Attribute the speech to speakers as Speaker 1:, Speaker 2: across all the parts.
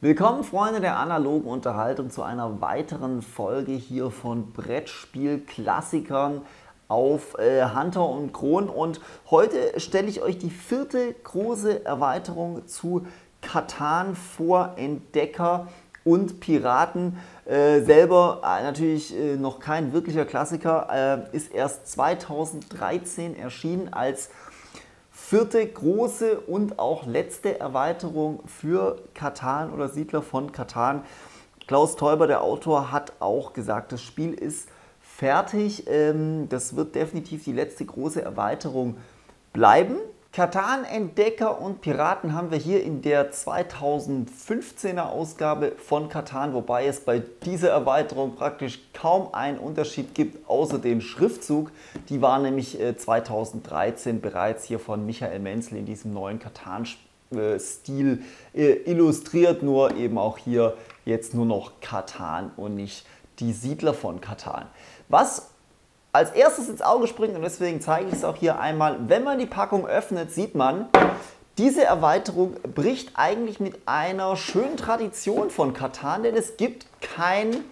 Speaker 1: Willkommen Freunde der analogen Unterhaltung zu einer weiteren Folge hier von Brettspiel-Klassikern auf Hunter und Kron, und heute stelle ich euch die vierte große Erweiterung zu Catan vor, Entdecker und Piraten. Selber natürlich noch kein wirklicher Klassiker, ist erst 2013 erschienen als vierte große und auch letzte Erweiterung für Catan oder Siedler von Catan. Klaus Teuber, der Autor, hat auch gesagt, das Spiel ist fertig. Das wird definitiv die letzte große Erweiterung bleiben. Catan, Entdecker und Piraten haben wir hier in der 2015er Ausgabe von Catan, wobei es bei dieser Erweiterung praktisch kaum einen Unterschied gibt, außer den Schriftzug. Die war nämlich 2013 bereits hier von Michael Menzel in diesem neuen Catan-Stil illustriert, nur eben auch hier jetzt nur noch Catan und nicht die Siedler von Catan. Was als erstes ins Auge springt, und deswegen zeige ich es auch hier einmal, wenn man die Packung öffnet, sieht man, diese Erweiterung bricht eigentlich mit einer schönen Tradition von Catan, denn es gibt keine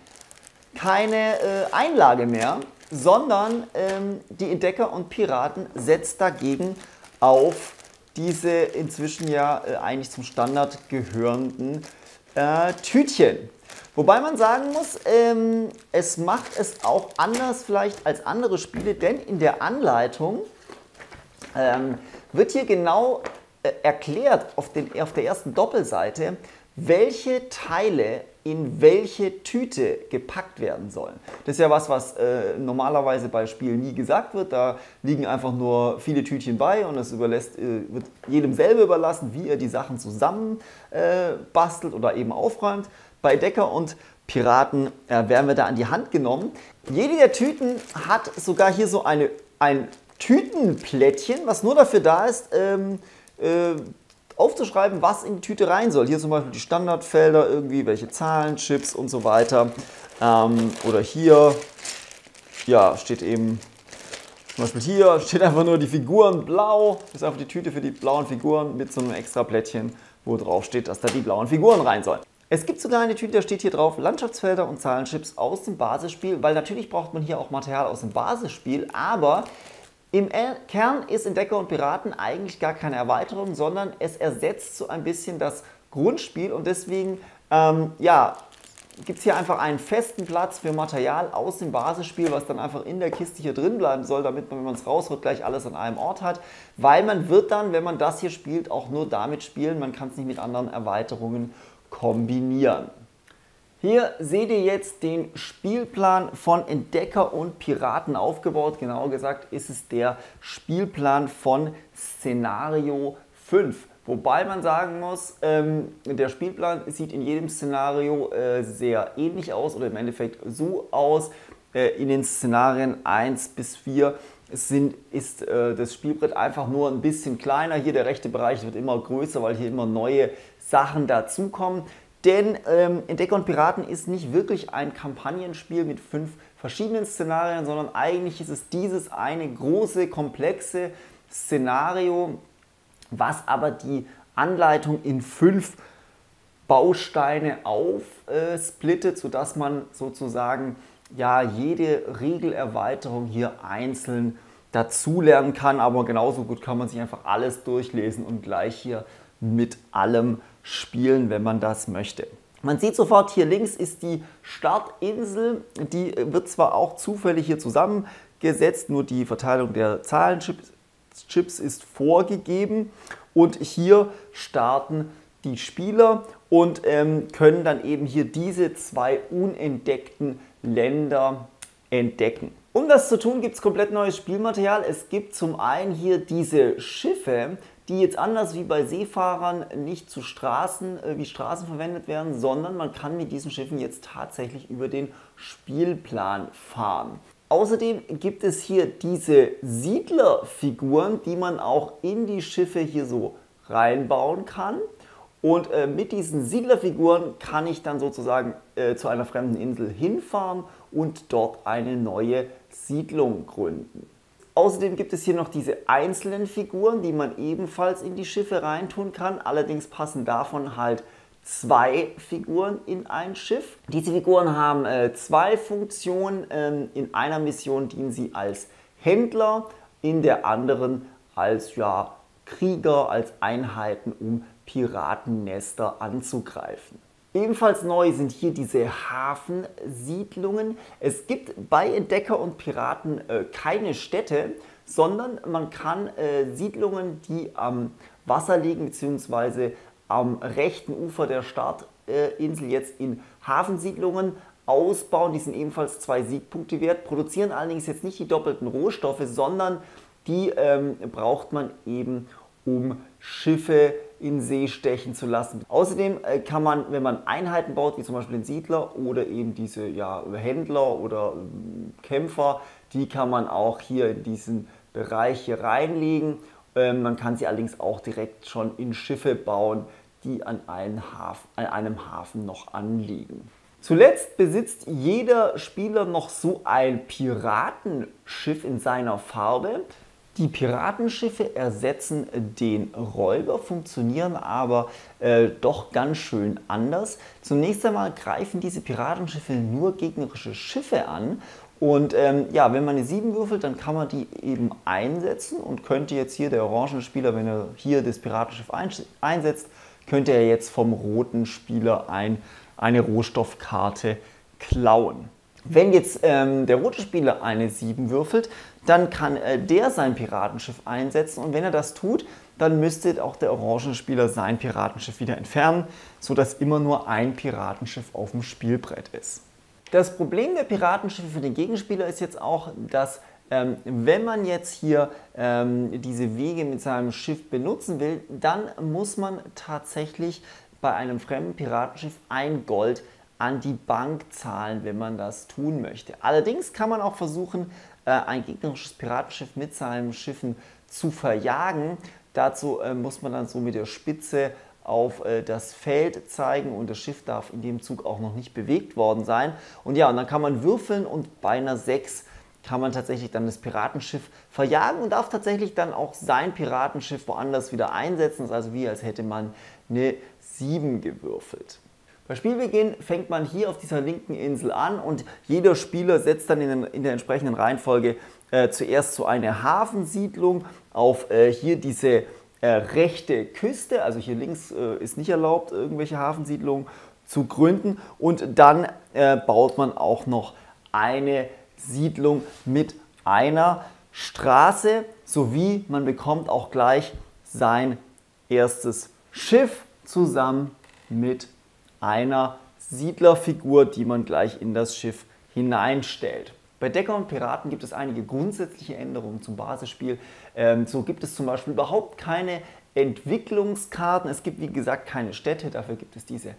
Speaker 1: Einlage mehr, sondern die Entdecker und Piraten setzt dagegen auf diese inzwischen ja eigentlich zum Standard gehörenden Tütchen. Wobei man sagen muss, es macht es auch anders vielleicht als andere Spiele, denn in der Anleitung wird hier genau erklärt auf der ersten Doppelseite, welche Teile in welche Tüte gepackt werden sollen. Das ist ja was normalerweise bei Spielen nie gesagt wird. Da liegen einfach nur viele Tütchen bei und es wird jedem selber überlassen, wie er die Sachen zusammen bastelt oder eben aufräumt. Bei Entdecker und Piraten werden wir da an die Hand genommen. Jede der Tüten hat sogar hier so ein Tütenplättchen, was nur dafür da ist, aufzuschreiben, was in die Tüte rein soll. Hier zum Beispiel die Standardfelder, irgendwie welche Zahlen, Chips und so weiter. Oder hier, ja, steht eben, zum Beispiel hier steht einfach nur die Figuren blau. Das ist einfach die Tüte für die blauen Figuren mit so einem extra Plättchen, wo drauf steht, dass da die blauen Figuren rein sollen. Es gibt sogar eine Tüte, da steht hier drauf Landschaftsfelder und Zahlenchips aus dem Basisspiel, weil natürlich braucht man hier auch Material aus dem Basisspiel, aber im Kern ist Entdecker und Piraten eigentlich gar keine Erweiterung, sondern es ersetzt so ein bisschen das Grundspiel, und deswegen ja, gibt es hier einfach einen festen Platz für Material aus dem Basisspiel, was dann einfach in der Kiste hier drin bleiben soll, damit man, wenn man es rausholt, gleich alles an einem Ort hat, weil man wird dann, wenn man das hier spielt, auch nur damit spielen, man kann es nicht mit anderen Erweiterungen kombinieren. Hier seht ihr jetzt den Spielplan von Entdecker und Piraten aufgebaut. Genauer gesagt ist es der Spielplan von Szenario 5. Wobei man sagen muss, der Spielplan sieht in jedem Szenario sehr ähnlich aus oder im Endeffekt so aus. In den Szenarien 1 bis 4 ist das Spielbrett einfach nur ein bisschen kleiner. Hier der rechte Bereich wird immer größer, weil hier immer neue Sachen dazukommen. Denn Entdecker und Piraten ist nicht wirklich ein Kampagnenspiel mit 5 verschiedenen Szenarien, sondern eigentlich ist es dieses eine große, komplexe Szenario, was aber die Anleitung in 5 Bausteine aufsplittet, sodass man sozusagen ja jede Regelerweiterung hier einzeln dazulernen kann. Aber genauso gut kann man sich einfach alles durchlesen und gleich hier mit allem spielen, wenn man das möchte. Man sieht sofort, hier links ist die Startinsel, die wird zwar auch zufällig hier zusammengesetzt, nur die Verteilung der Zahlenchips ist vorgegeben, und hier starten die Spieler und können dann eben hier diese 2 unentdeckten Länder entdecken. Um das zu tun, gibt es komplett neues Spielmaterial. Es gibt zum einen hier diese Schiffe, die jetzt anders wie bei Seefahrern nicht zu Straßen verwendet werden, sondern man kann mit diesen Schiffen jetzt tatsächlich über den Spielplan fahren. Außerdem gibt es hier diese Siedlerfiguren, die man auch in die Schiffe hier so reinbauen kann. Und mit diesen Siedlerfiguren kann ich dann sozusagen zu einer fremden Insel hinfahren und dort eine neue Siedlung gründen. Außerdem gibt es hier noch diese einzelnen Figuren, die man ebenfalls in die Schiffe reintun kann. Allerdings passen davon halt 2 Figuren in ein Schiff. Diese Figuren haben 2 Funktionen. In einer Mission dienen sie als Händler, in der anderen als Krieger, als Einheiten, um Piratennester anzugreifen. Ebenfalls neu sind hier diese Hafensiedlungen. Es gibt bei Entdecker und Piraten keine Städte, sondern man kann Siedlungen, die am Wasser liegen bzw. am rechten Ufer der Startinsel jetzt in Hafensiedlungen ausbauen. Die sind ebenfalls 2 Siegpunkte wert, produzieren allerdings jetzt nicht die doppelten Rohstoffe, sondern die braucht man eben, um Schiffe in See stechen zu lassen. Außerdem kann man, wenn man Einheiten baut, wie zum Beispiel den Siedler oder eben diese Händler oder Kämpfer, die kann man auch hier in diesen Bereich hier reinlegen. Man kann sie allerdings auch direkt schon in Schiffe bauen, die an einem Hafen noch anliegen. Zuletzt besitzt jeder Spieler noch so ein Piratenschiff in seiner Farbe. Die Piratenschiffe ersetzen den Räuber, funktionieren aber doch ganz schön anders. Zunächst einmal greifen diese Piratenschiffe nur gegnerische Schiffe an. Und wenn man eine 7 würfelt, dann kann man die eben einsetzen und könnte jetzt hier der orangene Spieler, wenn er hier das Piratenschiff einsetzt, könnte er jetzt vom roten Spieler eine Rohstoffkarte klauen. Wenn jetzt der rote Spieler eine 7 würfelt, dann kann der sein Piratenschiff einsetzen und wenn er das tut, dann müsste auch der orangene Spieler sein Piratenschiff wieder entfernen, sodass immer nur ein Piratenschiff auf dem Spielbrett ist. Das Problem der Piratenschiffe für den Gegenspieler ist jetzt auch, dass wenn man jetzt hier diese Wege mit seinem Schiff benutzen will, dann muss man tatsächlich bei einem fremden Piratenschiff 1 Gold an die Bank zahlen, wenn man das tun möchte. Allerdings kann man auch versuchen, ein gegnerisches Piratenschiff mit seinen Schiffen zu verjagen. Dazu muss man dann so mit der Spitze auf das Feld zeigen und das Schiff darf in dem Zug auch noch nicht bewegt worden sein. Und dann kann man würfeln und bei einer 6 kann man tatsächlich dann das Piratenschiff verjagen und darf tatsächlich dann auch sein Piratenschiff woanders wieder einsetzen. Das ist also wie als hätte man eine 7 gewürfelt. Bei Spielbeginn fängt man hier auf dieser linken Insel an und jeder Spieler setzt dann in der entsprechenden Reihenfolge zuerst so eine Hafensiedlung auf hier diese rechte Küste, also hier links ist nicht erlaubt, irgendwelche Hafensiedlungen zu gründen und dann baut man auch noch eine Siedlung mit einer Straße sowie man bekommt auch gleich sein erstes Schiff zusammen mit einer Siedlerfigur, die man gleich in das Schiff hineinstellt. Bei Decker und Piraten gibt es einige grundsätzliche Änderungen zum Basisspiel. So gibt es zum Beispiel überhaupt keine Entwicklungskarten. Es gibt wie gesagt keine Städte, dafür gibt es diese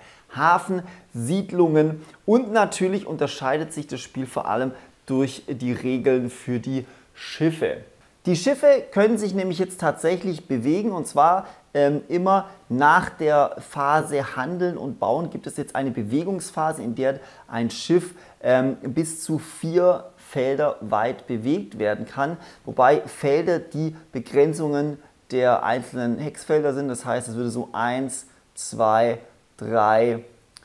Speaker 1: Hafensiedlungen. Und natürlich unterscheidet sich das Spiel vor allem durch die Regeln für die Schiffe. Die Schiffe können sich nämlich jetzt tatsächlich bewegen und zwar immer nach der Phase Handeln und Bauen gibt es jetzt eine Bewegungsphase, in der ein Schiff bis zu 4 Felder weit bewegt werden kann, wobei Felder die Begrenzungen der einzelnen Hexfelder sind, das heißt es würde so 1, 2, 3,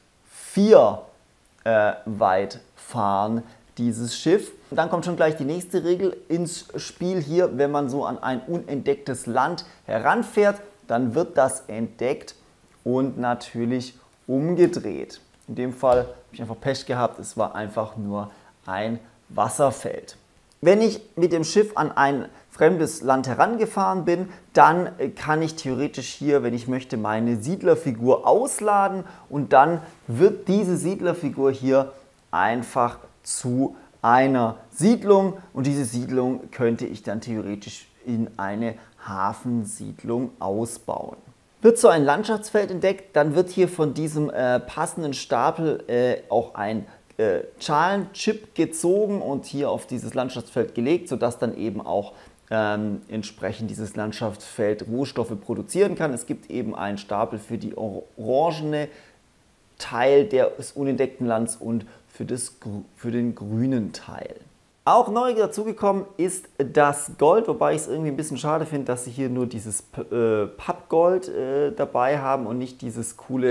Speaker 1: 4 weit fahren, dieses Schiff. Und dann kommt schon gleich die nächste Regel ins Spiel hier, wenn man so an ein unentdecktes Land heranfährt, dann wird das entdeckt und natürlich umgedreht. In dem Fall habe ich einfach Pech gehabt, es war einfach nur ein Wasserfeld. Wenn ich mit dem Schiff an ein fremdes Land herangefahren bin, dann kann ich theoretisch hier, wenn ich möchte, meine Siedlerfigur ausladen und dann wird diese Siedlerfigur hier einfach zu einer Siedlung und diese Siedlung könnte ich dann theoretisch in eine Hafensiedlung ausbauen. Wird so ein Landschaftsfeld entdeckt, dann wird hier von diesem passenden Stapel auch ein Schalenchip gezogen und hier auf dieses Landschaftsfeld gelegt, sodass dann eben auch entsprechend dieses Landschaftsfeld Rohstoffe produzieren kann. Es gibt eben einen Stapel für die orangene Teil des unentdeckten Lands und für den grünen Teil. Auch neu dazugekommen ist das Gold, wobei ich es irgendwie ein bisschen schade finde, dass sie hier nur dieses Pappgold dabei haben und nicht dieses coole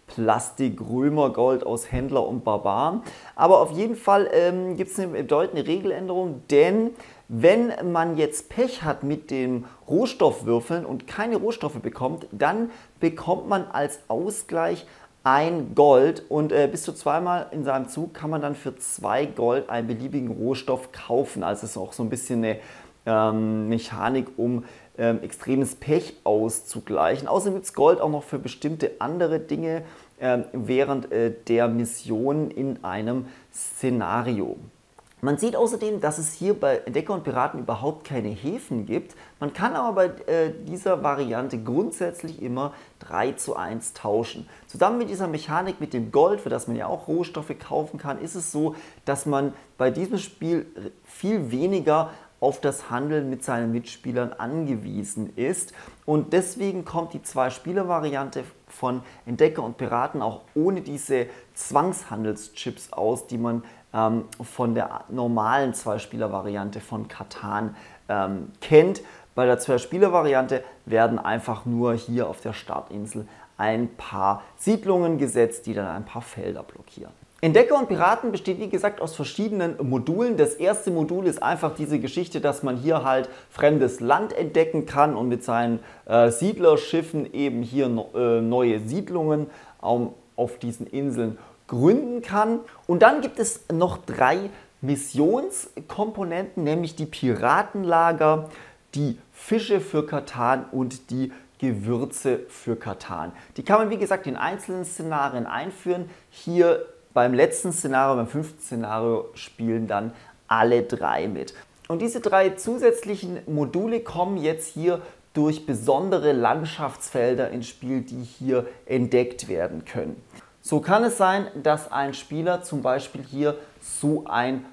Speaker 1: Plastik, Römergold aus Händler und Barbaren. Aber auf jeden Fall gibt es eine bedeutende Regeländerung, denn wenn man jetzt Pech hat mit den Rohstoffwürfeln und keine Rohstoffe bekommt, dann bekommt man als Ausgleich ein Gold und bis zu zweimal in seinem Zug kann man dann für 2 Gold einen beliebigen Rohstoff kaufen. Also es ist auch so ein bisschen eine Mechanik, um extremes Pech auszugleichen. Außerdem gibt es Gold auch noch für bestimmte andere Dinge während der Mission in einem Szenario. Man sieht außerdem, dass es hier bei Entdecker und Piraten überhaupt keine Häfen gibt. Man kann aber bei dieser Variante grundsätzlich immer 3:1 tauschen. Zusammen mit dieser Mechanik mit dem Gold, für das man ja auch Rohstoffe kaufen kann, ist es so, dass man bei diesem Spiel viel weniger auf das Handeln mit seinen Mitspielern angewiesen ist. Und deswegen kommt die 2-Spieler-Variante von Entdecker und Piraten auch ohne diese Zwangshandelschips aus, die man von der normalen 2-Spieler-Variante von Catan kennt. Bei der 2-Spieler-Variante werden einfach nur hier auf der Startinsel ein paar Siedlungen gesetzt, die dann ein paar Felder blockieren. Entdecker und Piraten besteht wie gesagt aus verschiedenen Modulen. Das erste Modul ist einfach diese Geschichte, dass man hier halt fremdes Land entdecken kann und mit seinen Siedlerschiffen eben hier neue Siedlungen auf diesen Inseln gründen kann. Und dann gibt es noch 3 Missionskomponenten, nämlich die Piratenlager, die Fische für Catan und die Gewürze für Catan. Die kann man wie gesagt in einzelnen Szenarien einführen. Hier beim letzten Szenario, beim 5. Szenario spielen dann alle 3 mit. Und diese 3 zusätzlichen Module kommen jetzt hier durch besondere Landschaftsfelder ins Spiel, die hier entdeckt werden können. So kann es sein, dass ein Spieler zum Beispiel hier so ein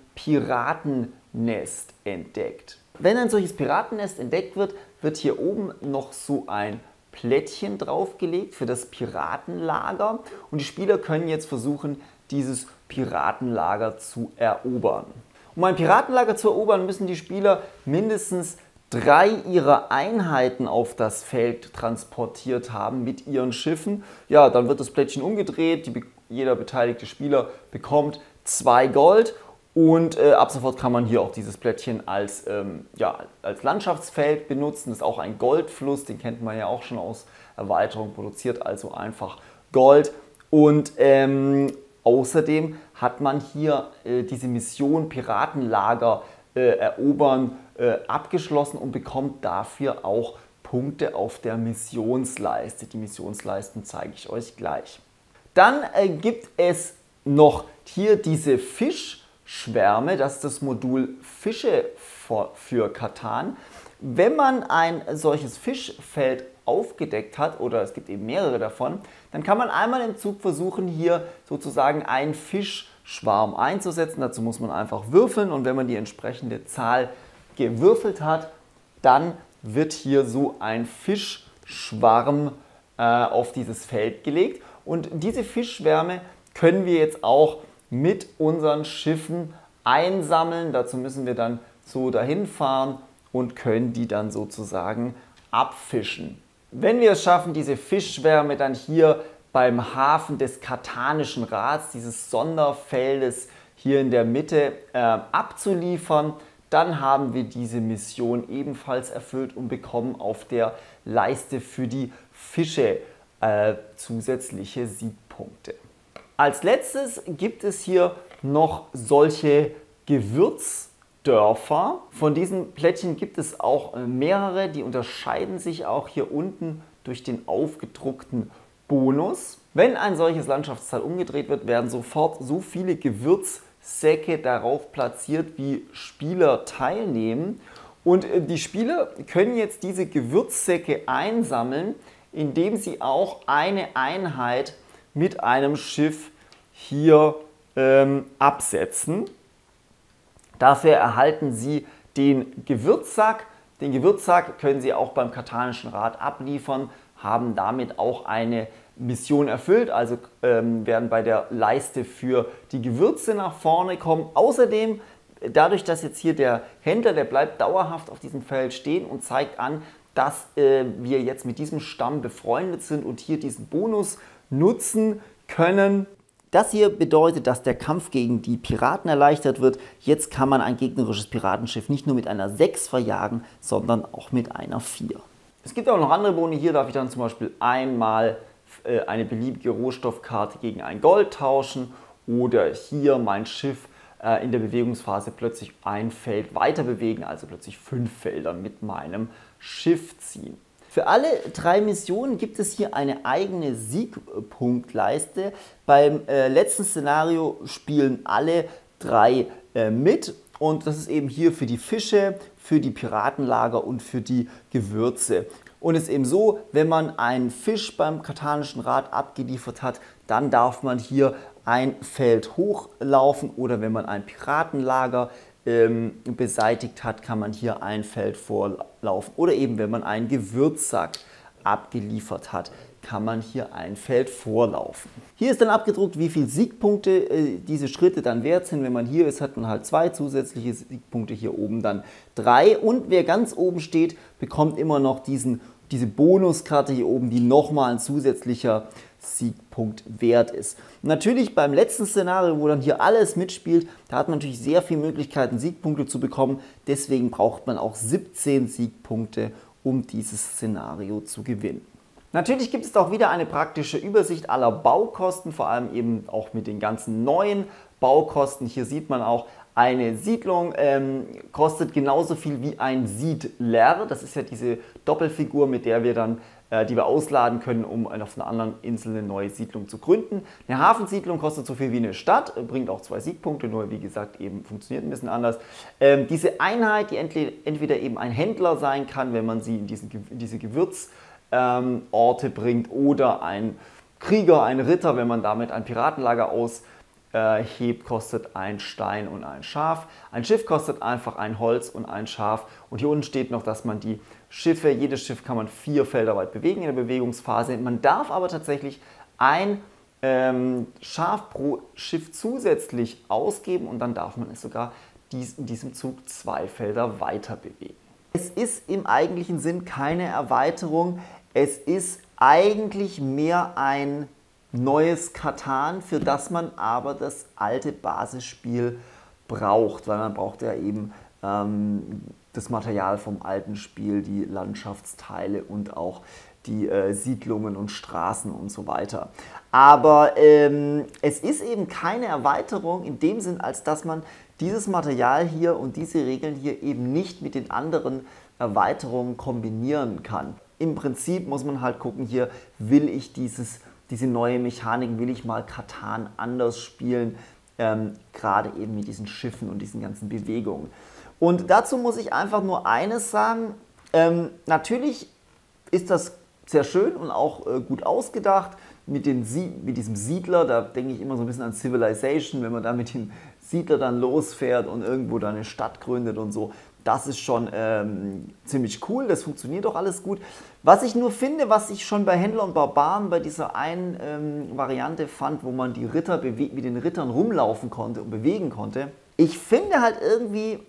Speaker 1: Piratennest entdeckt. Wenn ein solches Piratennest entdeckt wird, wird hier oben noch so ein Plättchen draufgelegt für das Piratenlager und die Spieler können jetzt versuchen, dieses Piratenlager zu erobern. Um ein Piratenlager zu erobern, müssen die Spieler mindestens 3 ihrer Einheiten auf das Feld transportiert haben mit ihren Schiffen. Ja, dann wird das Plättchen umgedreht, jeder beteiligte Spieler bekommt 2 Gold und ab sofort kann man hier auch dieses Plättchen als Landschaftsfeld benutzen. Das ist auch ein Goldfluss, den kennt man ja auch schon aus Erweiterung, produziert also einfach Gold. Und außerdem hat man hier diese Mission Piratenlager erobern abgeschlossen und bekommt dafür auch Punkte auf der Missionsleiste. Die Missionsleisten zeige ich euch gleich. Dann gibt es noch hier diese Fischschwärme, das ist das Modul Fische für Catan. Wenn man ein solches Fischfeld aufgedeckt hat, oder es gibt eben mehrere davon, dann kann man einmal im Zug versuchen, hier sozusagen einen Fischschwarm einzusetzen. Dazu muss man einfach würfeln und wenn man die entsprechende Zahl gewürfelt hat, dann wird hier so ein Fischschwarm auf dieses Feld gelegt. Und diese Fischschwärme können wir jetzt auch mit unseren Schiffen einsammeln. Dazu müssen wir dann so dahin fahren und können die dann sozusagen abfischen. Wenn wir es schaffen, diese Fischschwärme dann hier beim Hafen des Katanischen Rats, dieses Sonderfeldes hier in der Mitte abzuliefern, dann haben wir diese Mission ebenfalls erfüllt und bekommen auf der Leiste für die Fische zusätzliche Siegpunkte. Als letztes gibt es hier noch solche Gewürzdörfer. Von diesen Plättchen gibt es auch mehrere, die unterscheiden sich auch hier unten durch den aufgedruckten Bonus. Wenn ein solches Landschaftsteil umgedreht wird, werden sofort so viele Gewürzsäcke darauf platziert, wie Spieler teilnehmen. Und die Spieler können jetzt diese Gewürzsäcke einsammeln, indem sie auch eine Einheit mit einem Schiff hier absetzen. Dafür erhalten sie den Gewürzsack. Den Gewürzsack können sie auch beim Katanischen Rat abliefern, haben damit auch eine Mission erfüllt, also werden bei der Leiste für die Gewürze nach vorne kommen. Außerdem, dadurch, dass jetzt hier der Händler, der bleibt dauerhaft auf diesem Feld stehen und zeigt an, dass wir jetzt mit diesem Stamm befreundet sind und hier diesen Bonus nutzen können. Das hier bedeutet, dass der Kampf gegen die Piraten erleichtert wird. Jetzt kann man ein gegnerisches Piratenschiff nicht nur mit einer 6 verjagen, sondern auch mit einer 4. Es gibt auch noch andere Boni. Hier darf ich dann zum Beispiel einmal eine beliebige Rohstoffkarte gegen ein Gold tauschen oder hier mein Schiff in der Bewegungsphase plötzlich ein Feld weiter bewegen, also plötzlich 5 Felder mit meinem Schiff ziehen. Für alle 3 Missionen gibt es hier eine eigene Siegpunktleiste. Beim letzten Szenario spielen alle 3 mit und das ist eben hier für die Fische, für die Piratenlager und für die Gewürze. Und es ist eben so, wenn man einen Fisch beim Katanischen Rat abgeliefert hat, dann darf man hier ein Feld hochlaufen oder wenn man ein Piratenlager beseitigt hat, kann man hier ein Feld vorlaufen. Oder eben, wenn man einen Gewürzsack abgeliefert hat, kann man hier ein Feld vorlaufen. Hier ist dann abgedruckt, wie viele Siegpunkte diese Schritte dann wert sind. Wenn man hier ist, hat man halt 2 zusätzliche Siegpunkte, hier oben dann 3. Und wer ganz oben steht, bekommt immer noch diese Bonuskarte hier oben, die nochmal ein zusätzlicher Siegpunkt wert ist. Natürlich beim letzten Szenario, wo dann hier alles mitspielt, da hat man natürlich sehr viele Möglichkeiten, Siegpunkte zu bekommen. Deswegen braucht man auch 17 Siegpunkte, um dieses Szenario zu gewinnen. Natürlich gibt es auch wieder eine praktische Übersicht aller Baukosten, vor allem eben auch mit den ganzen neuen Baukosten. Hier sieht man auch, eine Siedlung kostet genauso viel wie ein Siedler. Das ist ja diese Doppelfigur, mit der wir dann die wir ausladen können, um auf einer anderen Insel eine neue Siedlung zu gründen. Eine Hafensiedlung kostet so viel wie eine Stadt, bringt auch 2 Siegpunkte, nur wie gesagt eben funktioniert ein bisschen anders. Diese Einheit, die entweder eben ein Händler sein kann, wenn man sie in diese Gewürzorte bringt, oder ein Krieger, ein Ritter, wenn man damit ein Piratenlager aushebt, kostet ein Stein und ein Schaf. Ein Schiff kostet einfach ein Holz und ein Schaf. Und hier unten steht noch, dass man die Schiffe, jedes Schiff kann man 4 Felder weit bewegen in der Bewegungsphase. Man darf aber tatsächlich ein Schaf pro Schiff zusätzlich ausgeben und dann darf man es sogar in diesem Zug 2 Felder weiter bewegen. Es ist im eigentlichen Sinn keine Erweiterung, es ist eigentlich mehr ein neues Catan, für das man aber das alte Basisspiel braucht, weil man braucht ja eben das Material vom alten Spiel, die Landschaftsteile und auch die Siedlungen und Straßen und so weiter. Aber es ist eben keine Erweiterung in dem Sinn, als dass man dieses Material hier und diese Regeln hier eben nicht mit den anderen Erweiterungen kombinieren kann. Im Prinzip muss man halt gucken, hier will ich diese neue Mechanik, will ich mal Catan anders spielen, gerade eben mit diesen Schiffen und diesen ganzen Bewegungen. Und dazu muss ich einfach nur eines sagen, natürlich ist das sehr schön und auch gut ausgedacht mit diesem Siedler, da denke ich immer so ein bisschen an Civilization, wenn man da mit dem Siedler dann losfährt und irgendwo da eine Stadt gründet und so. Das ist schon ziemlich cool, das funktioniert auch alles gut. Was ich nur finde, was ich schon bei Händler und Barbaren bei dieser einen Variante fand, wo man die Ritter mit den Rittern rumlaufen konnte und bewegen konnte, ich finde halt irgendwie,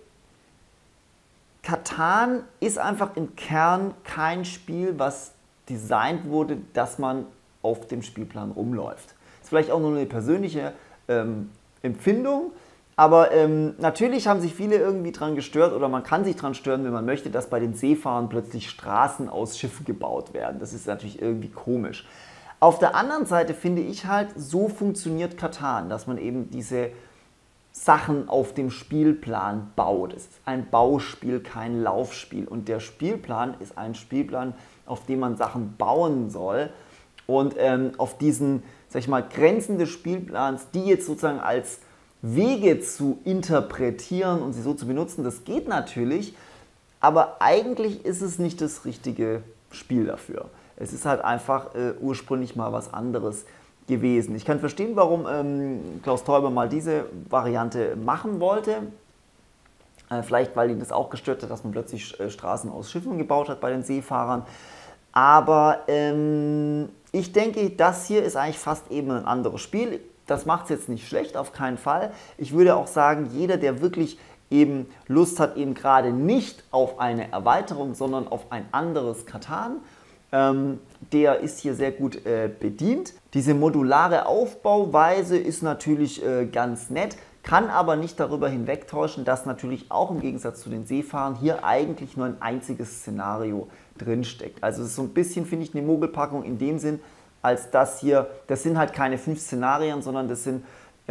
Speaker 1: Catan ist einfach im Kern kein Spiel, was designt wurde, dass man auf dem Spielplan rumläuft. Das ist vielleicht auch nur eine persönliche Empfindung, aber natürlich haben sich viele irgendwie dran gestört oder man kann sich dran stören, wenn man möchte, dass bei den Seefahrern plötzlich Straßen aus Schiffen gebaut werden. Das ist natürlich irgendwie komisch. Auf der anderen Seite finde ich halt, so funktioniert Catan, dass man eben diese Sachen auf dem Spielplan baut. Es ist ein Bauspiel, kein Laufspiel. Und der Spielplan ist ein Spielplan, auf dem man Sachen bauen soll. Und auf diesen, sag ich mal, Grenzen des Spielplans, die jetzt sozusagen als Wege zu interpretieren und sie so zu benutzen, das geht natürlich. Aber eigentlich ist es nicht das richtige Spiel dafür. Es ist halt einfach ursprünglich mal was anderes gewesen. Ich kann verstehen, warum Klaus Teuber mal diese Variante machen wollte. Vielleicht, weil ihn das auch gestört hat, dass man plötzlich Straßen aus Schiffen gebaut hat bei den Seefahrern. Aber ich denke, das hier ist eigentlich fast eben ein anderes Spiel. Das macht es jetzt nicht schlecht, auf keinen Fall. Ich würde auch sagen, jeder, der wirklich eben Lust hat, eben gerade nicht auf eine Erweiterung, sondern auf ein anderes Catan, der ist hier sehr gut bedient. Diese modulare Aufbauweise ist natürlich ganz nett, kann aber nicht darüber hinwegtäuschen, dass natürlich auch im Gegensatz zu den Seefahrern hier eigentlich nur ein einziges Szenario drinsteckt. Also es ist so ein bisschen, finde ich, eine Mogelpackung in dem Sinn, als das hier, das sind halt keine 5 Szenarien, sondern das sind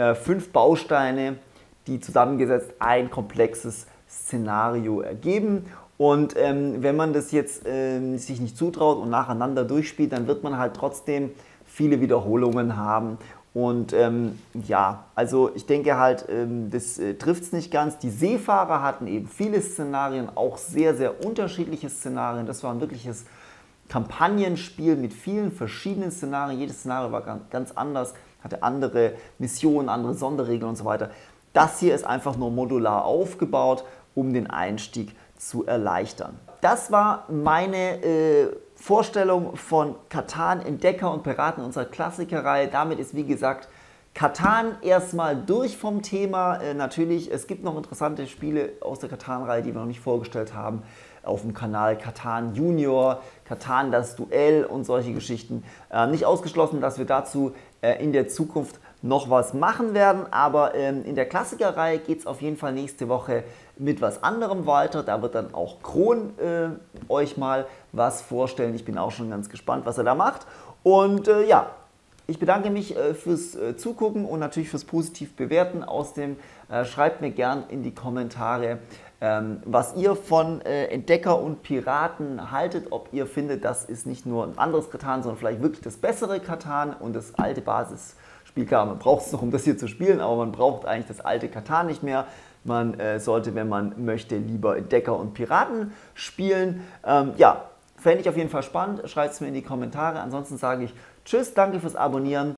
Speaker 1: 5 Bausteine, die zusammengesetzt ein komplexes Szenario ergeben. Und wenn man das jetzt sich nicht zutraut und nacheinander durchspielt, dann wird man halt trotzdem viele Wiederholungen haben. Und ja, also ich denke halt, das trifft es nicht ganz. Die Seefahrer hatten eben viele Szenarien, auch sehr, sehr unterschiedliche Szenarien. Das war ein wirkliches Kampagnenspiel mit vielen verschiedenen Szenarien. Jedes Szenario war ganz anders, hatte andere Missionen, andere Sonderregeln und so weiter. Das hier ist einfach nur modular aufgebaut, um den Einstieg zu erleichtern. Das war meine Vorstellung von Catan, Entdecker und Piraten unserer Klassikerreihe. Damit ist, wie gesagt, Catan erstmal durch vom Thema. Natürlich, es gibt noch interessante Spiele aus der Catan-Reihe, die wir noch nicht vorgestellt haben, auf dem Kanal Catan Junior, Catan das Duell und solche Geschichten. Nicht ausgeschlossen, dass wir dazu in der Zukunft noch was machen werden, aber in der Klassikerreihe geht es auf jeden Fall nächste Woche mit was anderem weiter. Da wird dann auch Kron euch mal was vorstellen. Ich bin auch schon ganz gespannt, was er da macht. Und ja, ich bedanke mich fürs Zugucken und natürlich fürs positiv Bewerten. Außerdem schreibt mir gern in die Kommentare, was ihr von Entdecker und Piraten haltet, ob ihr findet, das ist nicht nur ein anderes Catan, sondern vielleicht wirklich das bessere Catan und das alte Basisspiel. Klar, man braucht es noch, um das hier zu spielen, aber man braucht eigentlich das alte Catan nicht mehr. Man sollte, wenn man möchte, lieber Entdecker und Piraten spielen. Ja, fände ich auf jeden Fall spannend. Schreibt es mir in die Kommentare. Ansonsten sage ich Tschüss, danke fürs Abonnieren